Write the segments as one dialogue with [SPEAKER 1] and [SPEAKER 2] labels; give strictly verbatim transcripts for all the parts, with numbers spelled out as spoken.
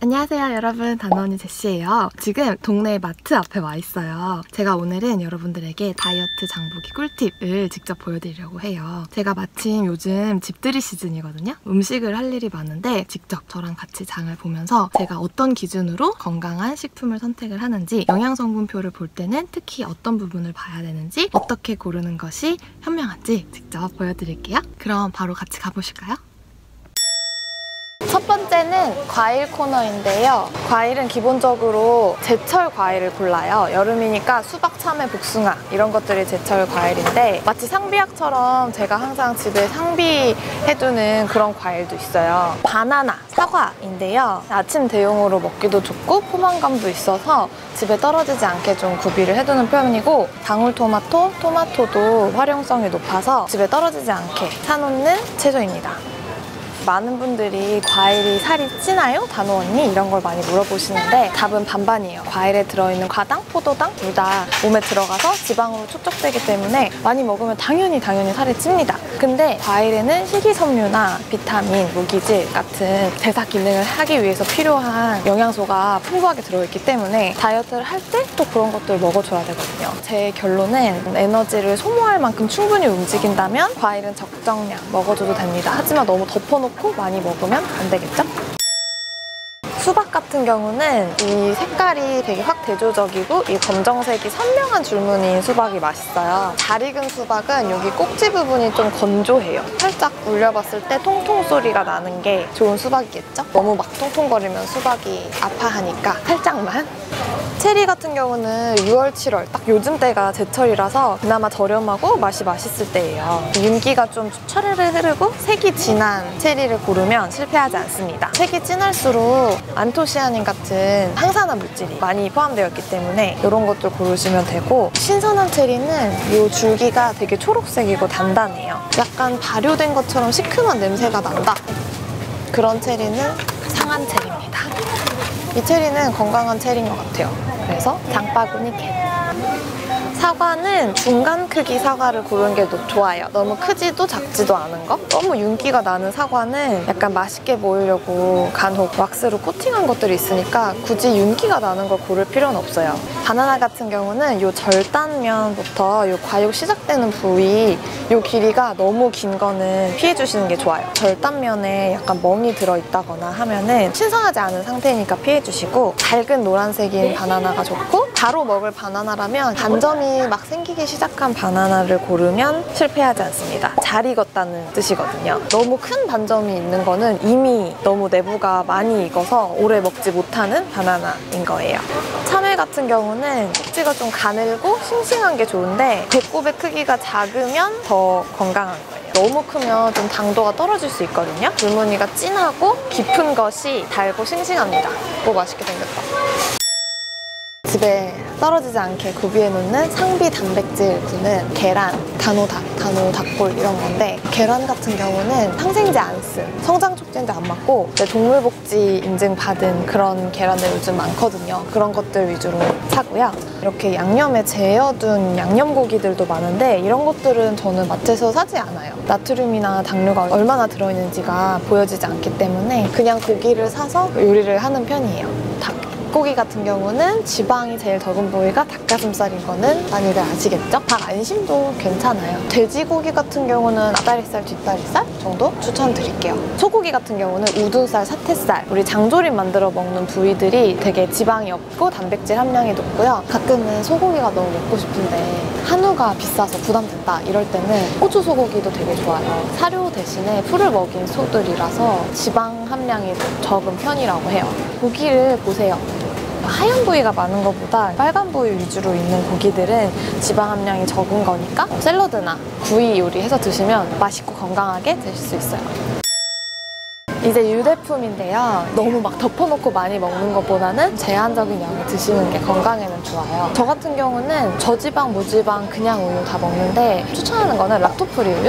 [SPEAKER 1] 안녕하세요 여러분, 단원이 제시예요. 지금 동네 마트 앞에 와 있어요. 제가 오늘은 여러분들에게 다이어트 장보기 꿀팁을 직접 보여드리려고 해요. 제가 마침 요즘 집들이 시즌이거든요. 음식을 할 일이 많은데 직접 저랑 같이 장을 보면서 제가 어떤 기준으로 건강한 식품을 선택을 하는지, 영양성분표를 볼 때는 특히 어떤 부분을 봐야 되는지, 어떻게 고르는 것이 현명한지 직접 보여드릴게요. 그럼 바로 같이 가보실까요? 첫 번째는 과일 코너인데요. 과일은 기본적으로 제철 과일을 골라요. 여름이니까 수박, 참외, 복숭아 이런 것들이 제철 과일인데, 마치 상비약처럼 제가 항상 집에 상비해두는 그런 과일도 있어요. 바나나, 사과인데요. 아침 대용으로 먹기도 좋고 포만감도 있어서 집에 떨어지지 않게 좀 구비를 해두는 편이고, 방울토마토, 토마토도 활용성이 높아서 집에 떨어지지 않게 사놓는 채소입니다. 많은 분들이 과일이 살이 찌나요? 단호 언니? 이런 걸 많이 물어보시는데 답은 반반이에요. 과일에 들어있는 과당, 포도당 둘 다 몸에 들어가서 지방으로 축적되기 때문에 많이 먹으면 당연히 당연히 살이 찝니다. 근데 과일에는 식이섬유나 비타민, 무기질 같은 대사 기능을 하기 위해서 필요한 영양소가 풍부하게 들어있기 때문에 다이어트를 할 때 또 그런 것들을 먹어줘야 되거든요. 제 결론은 에너지를 소모할 만큼 충분히 움직인다면 과일은 적정량 먹어줘도 됩니다. 하지만 너무 덮어놓고 많이 먹으면 안 되겠죠? 수박 같은 경우는 이 색깔이 되게 확 대조적이고 이 검정색이 선명한 줄무늬인 수박이 맛있어요. 잘 익은 수박은 여기 꼭지 부분이 좀 건조해요. 살짝 울려봤을 때 통통 소리가 나는 게 좋은 수박이겠죠? 너무 막 통통거리면 수박이 아파하니까 살짝만. 체리 같은 경우는 유월, 칠월 딱 요즘 때가 제철이라서 그나마 저렴하고 맛이 맛있을 때예요. 윤기가 좀 차르르 흐르고 색이 진한 체리를 고르면 실패하지 않습니다. 색이 진할수록 안토시아닌 같은 항산화 물질이 많이 포함되어 있기 때문에 이런 것들 고르시면 되고, 신선한 체리는 이 줄기가 되게 초록색이고 단단해요. 약간 발효된 것처럼 시큼한 냄새가 난다. 그런 체리는 상한 체리입니다. 이 체리는 건강한 체리인 것 같아요. 그래서 장바구니 캔. 사과는 중간 크기 사과를 고르는 게 좋아요. 너무 크지도 작지도 않은 거. 너무 윤기가 나는 사과는 약간 맛있게 보이려고 간혹 왁스로 코팅한 것들이 있으니까 굳이 윤기가 나는 걸 고를 필요는 없어요. 바나나 같은 경우는 이 절단면부터 이 과육 시작되는 부위 이 길이가 너무 긴 거는 피해 주시는 게 좋아요. 절단면에 약간 멍이 들어있다거나 하면은 신선하지 않은 상태니까 피해 주시고, 밝은 노란색인 바나나가 좋고, 바로 먹을 바나나라면 반점이 막 생기기 시작한 바나나를 고르면 실패하지 않습니다. 잘 익었다는 뜻이거든요. 너무 큰 반점이 있는 거는 이미 너무 내부가 많이 익어서 오래 먹지 못하는 바나나인 거예요. 참외 같은 경우는 꼭지가 좀 가늘고 싱싱한 게 좋은데 배꼽의 크기가 작으면 더 건강한 거예요. 너무 크면 좀 당도가 떨어질 수 있거든요. 줄무늬가 진하고 깊은 것이 달고 싱싱합니다. 오, 맛있게 생겼다. 집에 떨어지지 않게 구비해놓는 상비 단백질군은 계란, 단호닭, 단호닭골 이런 건데, 계란 같은 경우는 항생제 안 쓴, 성장 촉진제 안 맞고 동물복지 인증 받은 그런 계란들 요즘 많거든요. 그런 것들 위주로 사고요. 이렇게 양념에 재어둔 양념고기들도 많은데 이런 것들은 저는 마트에서 사지 않아요. 나트륨이나 당류가 얼마나 들어있는지가 보여지지 않기 때문에 그냥 고기를 사서 요리를 하는 편이에요. 닭. 닭고기 같은 경우는 지방이 제일 적은 부위가 닭가슴살인 거는 많이들 아시겠죠? 닭 안심도 괜찮아요. 돼지고기 같은 경우는 앞다리살, 뒷다리살 정도 추천드릴게요. 소고기 같은 경우는 우둔살, 사태살, 우리 장조림 만들어 먹는 부위들이 되게 지방이 없고 단백질 함량이 높고요. 가끔은 소고기가 너무 먹고 싶은데 한우가 비싸서 부담된다 이럴 때는 호주 소고기도 되게 좋아요. 사료 대신에 풀을 먹인 소들이라서 지방 함량이 적은 편이라고 해요. 고기를 보세요. 하얀 부위가 많은 것보다 빨간 부위 위주로 있는 고기들은 지방 함량이 적은 거니까 샐러드나 구이 요리해서 드시면 맛있고 건강하게 드실 수 있어요. 이제 유제품인데요. 너무 막 덮어놓고 많이 먹는 것보다는 제한적인 양을 드시는 게 건강에는 좋아요. 저 같은 경우는 저지방, 무지방, 그냥 우유 다 먹는데 추천하는 거는 락토프리 우유?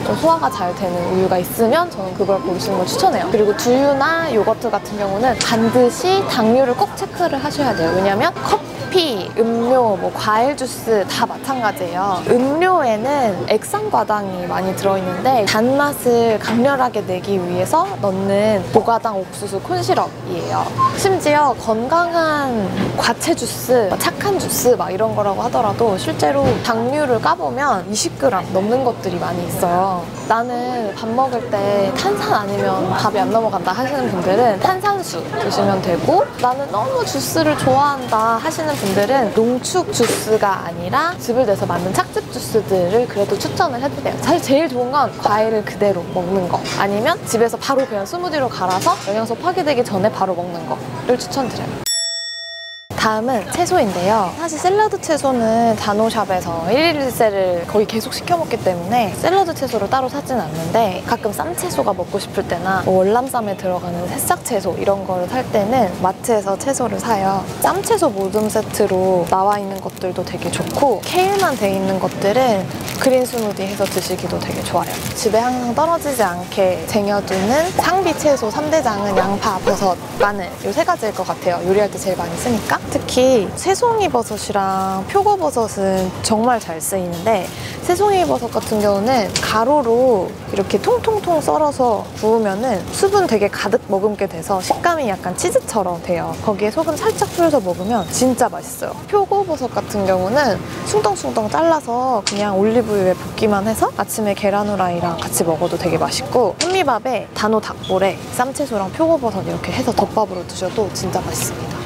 [SPEAKER 1] 좀 소화가 잘 되는 우유가 있으면 저는 그걸 고르시는 걸 추천해요. 그리고 두유나 요거트 같은 경우는 반드시 당류를 꼭 체크를 하셔야 돼요. 왜냐면 커피, 음료, 뭐 과일 주스 다 마찬가지예요. 음료에는 액상과당이 많이 들어있는데 단맛을 강렬하게 내기 위해서 넣는 무과당 옥수수 콘시럽이에요. 심지어 건강한 과채 주스, 착한 주스 막 이런 거라고 하더라도 실제로 당류를 까보면 이십 그램 넘는 것들이 많이 있어요. 나는 밥 먹을 때 탄산 아니면 밥이 안 넘어간다 하시는 분들은 탄산수 드시면 되고, 나는 너무 주스를 좋아한다 하시는 분들은 농축 주스가 아니라 즙을 내서 만든 착즙 주스들을 그래도 추천을 해드려요. 사실 제일 좋은 건 과일을 그대로 먹는 거, 아니면 집에서 바로 그냥 스무디로 갈아서 영양소 파괴되기 전에 바로 먹는 거를 추천드려요. 다음은 채소인데요. 사실 샐러드 채소는 단호샵에서 일일일세를 거의 계속 시켜 먹기 때문에 샐러드 채소를 따로 사진 않는데, 가끔 쌈채소가 먹고 싶을 때나 뭐 월남쌈에 들어가는 새싹 채소 이런 거를 살 때는 마트에서 채소를 사요. 쌈채소 모듬 세트로 나와 있는 것들도 되게 좋고, 케일만 돼 있는 것들은 그린 스무디 해서 드시기도 되게 좋아요. 집에 항상 떨어지지 않게 쟁여두는 상비 채소 삼 대장은 양파, 버섯, 마늘 이 세 가지일 것 같아요. 요리할 때 제일 많이 쓰니까. 특히 새송이버섯이랑 표고버섯은 정말 잘 쓰이는데, 새송이버섯 같은 경우는 가로로 이렇게 통통통 썰어서 구우면은 수분 되게 가득 머금게 돼서 식감이 약간 치즈처럼 돼요. 거기에 소금 살짝 뿌려서 먹으면 진짜 맛있어요. 표고버섯 같은 경우는 숭덩숭덩 잘라서 그냥 올리브유에 볶기만 해서 아침에 계란 후라이랑 같이 먹어도 되게 맛있고, 현미밥에 단호 닭볼에 쌈채소랑 표고버섯 이렇게 해서 덮밥으로 드셔도 진짜 맛있습니다.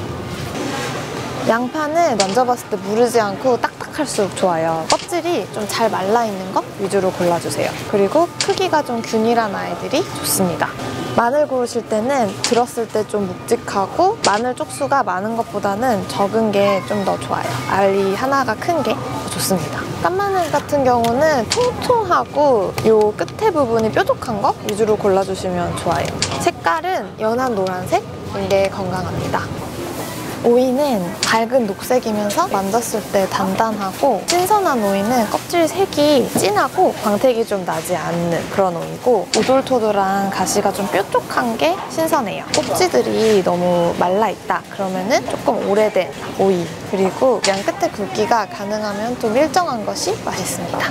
[SPEAKER 1] 양파는 만져봤을 때 무르지 않고 딱딱할수록 좋아요. 껍질이 좀 잘 말라있는 것 위주로 골라주세요. 그리고 크기가 좀 균일한 아이들이 좋습니다. 마늘 고르실 때는 들었을 때 좀 묵직하고 마늘 쪽수가 많은 것보다는 적은 게 좀 더 좋아요. 알이 하나가 큰 게 좋습니다. 깐마늘 같은 경우는 통통하고 요 끝에 부분이 뾰족한 거 위주로 골라주시면 좋아요. 색깔은 연한 노란색인 게 건강합니다. 오이는 밝은 녹색이면서 만졌을 때 단단하고, 신선한 오이는 껍질 색이 진하고 광택이 좀 나지 않는 그런 오이고, 오돌토돌한 가시가 좀 뾰족한 게 신선해요. 꼭지들이 너무 말라있다 그러면은 조금 오래된 오이, 그리고 양 끝에 굵기가 가능하면 좀 일정한 것이 맛있습니다.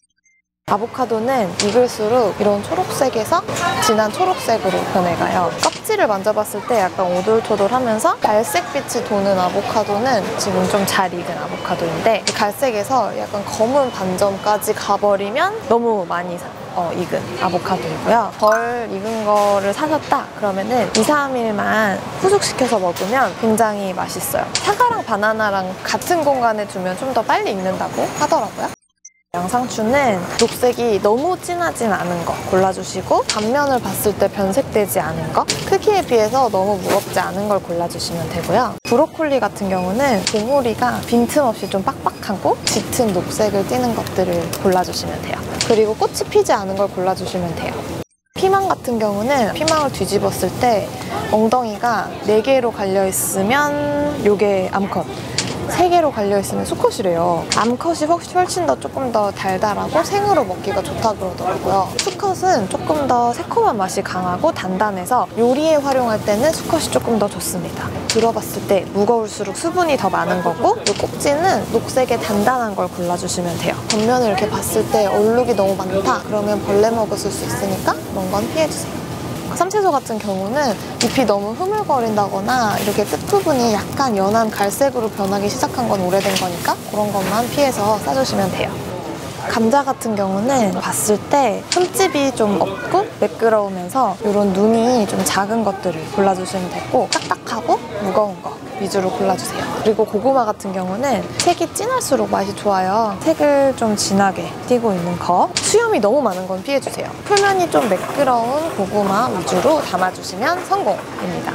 [SPEAKER 1] 아보카도는 익을수록 이런 초록색에서 진한 초록색으로 변해가요. 껍질을 만져봤을 때 약간 오돌토돌하면서 갈색빛이 도는 아보카도는 지금 좀 잘 익은 아보카도인데, 갈색에서 약간 검은 반점까지 가버리면 너무 많이 어, 익은 아보카도이고요. 덜 익은 거를 사셨다 그러면은 이, 삼 일만 후숙시켜서 먹으면 굉장히 맛있어요. 사과랑 바나나랑 같은 공간에 두면 좀 더 빨리 익는다고 하더라고요. 양상추는 녹색이 너무 진하진 않은 거 골라주시고, 단면을 봤을 때 변색되지 않은 거, 크기에 비해서 너무 무겁지 않은 걸 골라주시면 되고요. 브로콜리 같은 경우는 봉우리가 빈틈없이 좀 빡빡하고 짙은 녹색을 띠는 것들을 골라주시면 돼요. 그리고 꽃이 피지 않은 걸 골라주시면 돼요. 피망 같은 경우는 피망을 뒤집었을 때 엉덩이가 네 개로 갈려있으면 요게 암컷, 세 개로 갈려있으면 수컷이래요. 암컷이 훨씬 더 조금 더 달달하고 생으로 먹기가 좋다 그러더라고요. 수컷은 조금 더 새콤한 맛이 강하고 단단해서 요리에 활용할 때는 수컷이 조금 더 좋습니다. 들어봤을 때 무거울수록 수분이 더 많은 거고, 이 꼭지는 녹색의 단단한 걸 골라주시면 돼요. 겉면을 이렇게 봤을 때 얼룩이 너무 많다 그러면 벌레 먹었을 수 있으니까 그런 건 피해주세요. 쌈채소 같은 경우는 잎이 너무 흐물거린다거나 이렇게 끝부분이 약간 연한 갈색으로 변하기 시작한 건 오래된 거니까 그런 것만 피해서 싸주시면 돼요. 감자 같은 경우는 봤을 때 흠집이 좀 없고 매끄러우면서 이런 눈이 좀 작은 것들을 골라주시면 되고, 딱딱하고 무거운 거 위주로 골라주세요. 그리고 고구마 같은 경우는 색이 진할수록 맛이 좋아요. 색을 좀 진하게 띄고 있는 거, 수염이 너무 많은 건 피해주세요. 표면이 좀 매끄러운 고구마 위주로 담아주시면 성공입니다.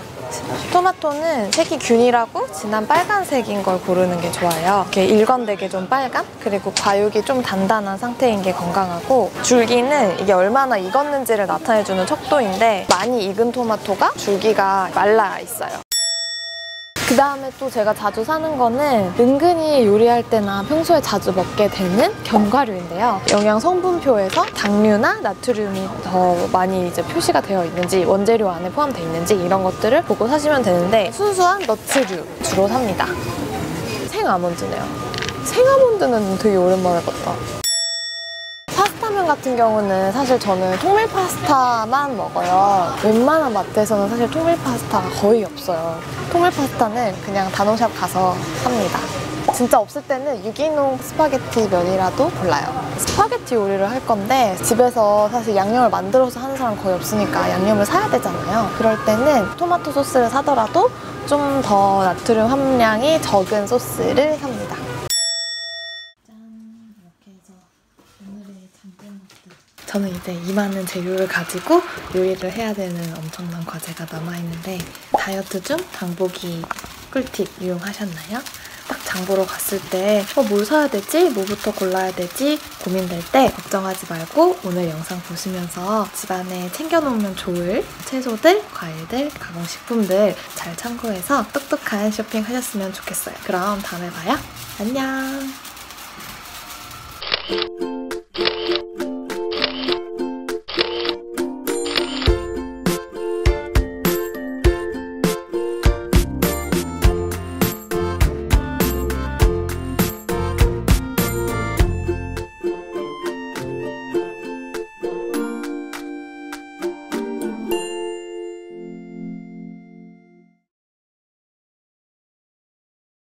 [SPEAKER 1] 토마토는 색이 균일하고 진한 빨간색인 걸 고르는 게 좋아요. 이렇게 일관되게 좀 빨간, 그리고 과육이 좀 단단한 상태인 게 건강하고, 줄기는 이게 얼마나 익었는지를 나타내주는 척도인데 많이 익은 토마토가 줄기가 말라 있어요. 그 다음에 또 제가 자주 사는 거는 은근히 요리할 때나 평소에 자주 먹게 되는 견과류인데요. 영양 성분표에서 당류나 나트륨이 더 많이 이제 표시가 되어 있는지, 원재료 안에 포함되어 있는지 이런 것들을 보고 사시면 되는데 순수한 너트류 주로 삽니다. 생아몬드네요. 생아몬드는 되게 오랜만에 봤다. 파스타면 같은 경우는 사실 저는 통밀 파스타만 먹어요. 웬만한 마트에서는 사실 통밀 파스타가 거의 없어요. 통밀 파스타는 그냥 단호샵 가서 삽니다. 진짜 없을 때는 유기농 스파게티 면이라도 골라요. 스파게티 요리를 할 건데 집에서 사실 양념을 만들어서 하는 사람 거의 없으니까 양념을 사야 되잖아요. 그럴 때는 토마토 소스를 사더라도 좀 더 나트륨 함량이 적은 소스를 삽니다. 짠! 이렇게 해서 오늘의 잠깐 맛들. 저는 이제 이 많은 재료를 가지고 요리를 해야 되는 엄청난 과제가 남아있는데 다이어트 중 장보기 꿀팁 이용하셨나요? 딱 장보러 갔을 때 어, 뭘 사야 되지? 뭐부터 골라야 되지? 고민될 때 걱정하지 말고 오늘 영상 보시면서 집안에 챙겨놓으면 좋을 채소들, 과일들, 가공식품들 잘 참고해서 똑똑한 쇼핑 하셨으면 좋겠어요. 그럼 다음에 봐요. 안녕!